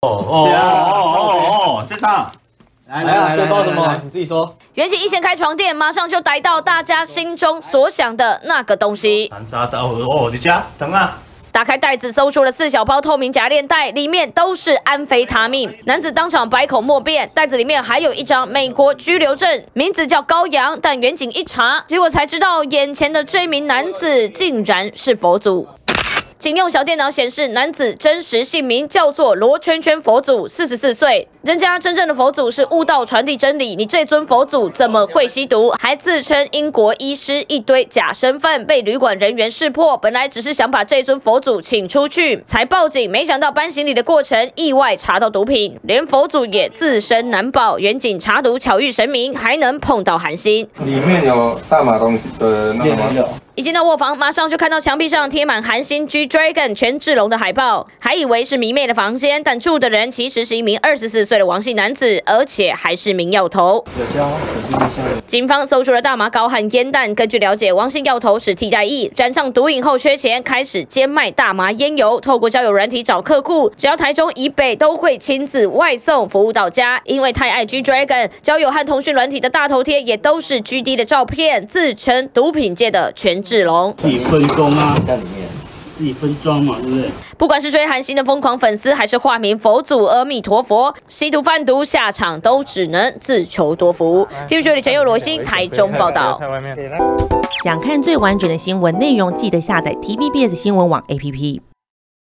先生， 来，这包什么？你自己说。 远景一掀开床垫，马上就逮到大家心中所想的那个东西。 你家等啊。 打开袋子，搜出了4小包透明夹链袋，里面都是安非他命。男子当场百口莫辩，袋子里面还有一张美国居留证，名字叫高阳。但远景一查，结果才知道，眼前的这名男子竟然是佛祖。 警用小电脑显示，男子真实姓名叫做罗圈圈佛祖，44岁。人家真正的佛祖是悟道传递真理，你这尊佛祖怎么会吸毒？还自称英国医师，一堆假身份，被旅馆人员识破。本来只是想把这尊佛祖请出去，才报警。没想到搬行李的过程，意外查到毒品，连佛祖也自身难保。远景查毒巧遇神明，还能碰到韩星。 里面有大麻东西的那个吗？ 一进到卧房，马上就看到墙壁上贴满韩星 G Dragon 权志龙的海报，还以为是迷妹的房间，但住的人其实是一名24岁的王姓男子，而且还是名药头。警方搜出了大麻膏和烟弹。根据了解，王姓药头是替代役，染上毒瘾后缺钱，开始兼卖大麻烟油，透过交友软体找客户，只要台中以北都会亲自外送服务到家。因为太爱 G Dragon， 交友和通讯软体的大头贴也都是 GD 的照片，自称毒品界的权志龙。 自己分工啊，在里面自己分装嘛，对不对？ 不管是追韩星的疯狂粉丝，还是化名佛祖阿弥陀佛，吸毒贩毒下场都只能自求多福。记者陈佑罗新台中报道。 想看最完整的新闻内容，记得下载 TVBS 新闻网 APP。